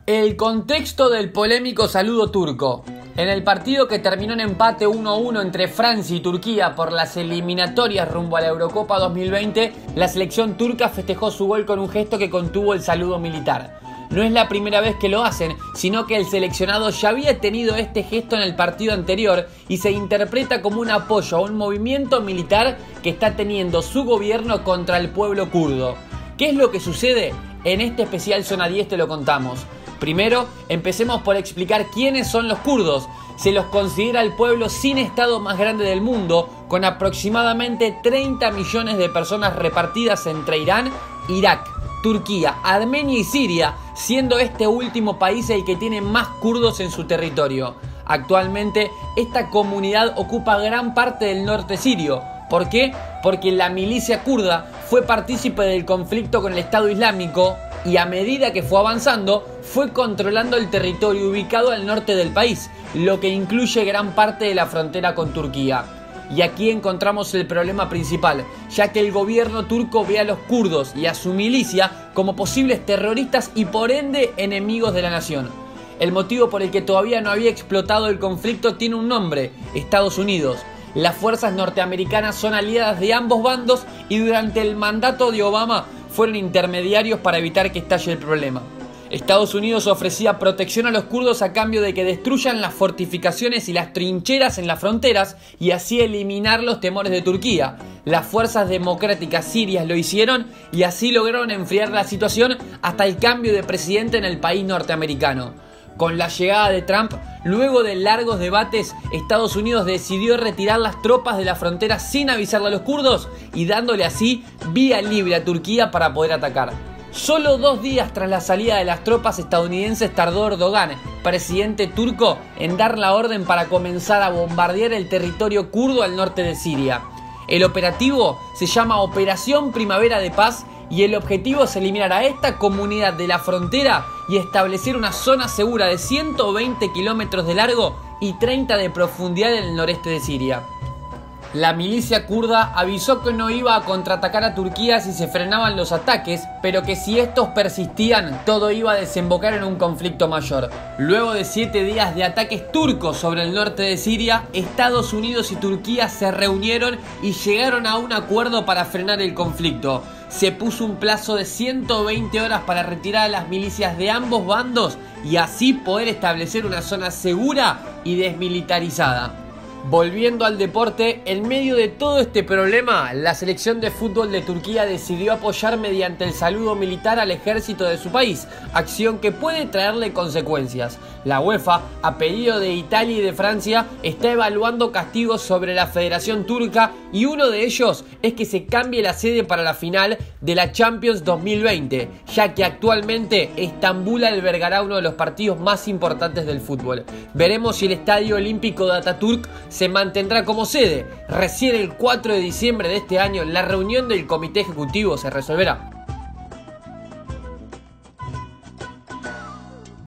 El contexto del polémico saludo turco. En el partido que terminó en empate 1-1 entre Francia y Turquía por las eliminatorias rumbo a la Eurocopa 2020, la selección turca festejó su gol con un gesto que contuvo el saludo militar. No es la primera vez que lo hacen, sino que el seleccionado ya había tenido este gesto en el partido anterior y se interpreta como un apoyo a un movimiento militar que está teniendo su gobierno contra el pueblo kurdo. ¿Qué es lo que sucede? En este especial Zona 10 te lo contamos. Primero, empecemos por explicar quiénes son los kurdos. Se los considera el pueblo sin estado más grande del mundo, con aproximadamente 30 millones de personas repartidas entre Irán, Irak, Turquía, Armenia y Siria, siendo este último país el que tiene más kurdos en su territorio. Actualmente, esta comunidad ocupa gran parte del norte sirio. ¿Por qué? Porque la milicia kurda fue partícipe del conflicto con el Estado Islámico y a medida que fue avanzando, fue controlando el territorio ubicado al norte del país, lo que incluye gran parte de la frontera con Turquía. Y aquí encontramos el problema principal, ya que el gobierno turco ve a los kurdos y a su milicia como posibles terroristas y por ende enemigos de la nación. El motivo por el que todavía no había explotado el conflicto tiene un nombre: Estados Unidos. Las fuerzas norteamericanas son aliadas de ambos bandos y durante el mandato de Obama fueron intermediarios para evitar que estalle el problema. Estados Unidos ofrecía protección a los kurdos a cambio de que destruyan las fortificaciones y las trincheras en las fronteras y así eliminar los temores de Turquía. Las fuerzas democráticas sirias lo hicieron y así lograron enfriar la situación hasta el cambio de presidente en el país norteamericano. Con la llegada de Trump, luego de largos debates, Estados Unidos decidió retirar las tropas de la frontera sin avisarle a los kurdos y dándole así vía libre a Turquía para poder atacar. Solo 2 días tras la salida de las tropas estadounidenses tardó Erdogan, presidente turco, en dar la orden para comenzar a bombardear el territorio kurdo al norte de Siria. El operativo se llama Operación Primavera de Paz y el objetivo es eliminar a esta comunidad de la frontera y establecer una zona segura de 120 kilómetros de largo y 30 de profundidad en el noreste de Siria. La milicia kurda avisó que no iba a contraatacar a Turquía si se frenaban los ataques, pero que si estos persistían, todo iba a desembocar en un conflicto mayor. Luego de 7 días de ataques turcos sobre el norte de Siria, Estados Unidos y Turquía se reunieron y llegaron a un acuerdo para frenar el conflicto. Se puso un plazo de 120 horas para retirar a las milicias de ambos bandos y así poder establecer una zona segura y desmilitarizada. Volviendo al deporte, en medio de todo este problema, la selección de fútbol de Turquía decidió apoyar mediante el saludo militar al ejército de su país, acción que puede traerle consecuencias. La UEFA, a pedido de Italia y de Francia, está evaluando castigos sobre la Federación Turca y uno de ellos es que se cambie la sede para la final de la Champions 2020, ya que actualmente Estambul albergará uno de los partidos más importantes del fútbol. Veremos si el Estadio Olímpico de Atatürk se mantendrá como sede. Recién el 4 de diciembre de este año, la reunión del comité ejecutivo se resolverá.